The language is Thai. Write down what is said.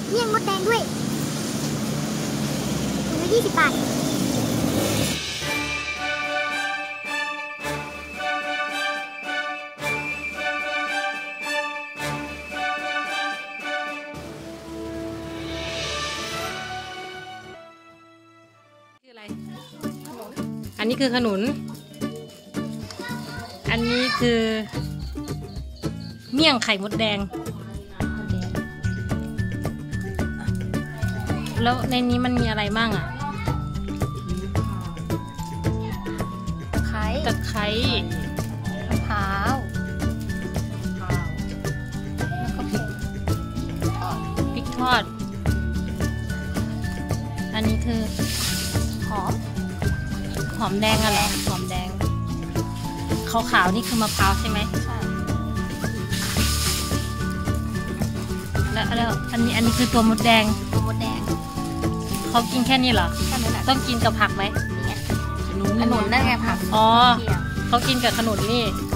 เมี่ยงมดแดงด้วยถุงละ20 บาทคืออะไรอันนี้คือขนุนอันนี้คือเมี่ยงไข่มดแดงแล้วในนี้มันมีอะไรบ้างอ่ะตะไคร้มะพร้าวแล้วก็พริกทอดอันนี้คือหอมแดงอะเหรอหอมแดงขาวๆนี่คือมะพร้าวใช่ไหมใช่แล้วอันนี้คือตัวมดแดงเขากินแค่นี้เหรอแค่นั้นแหละต้องกินกับผักไหมขนุนนั่นไงผักอ๋อเขากินกับขนุนนี่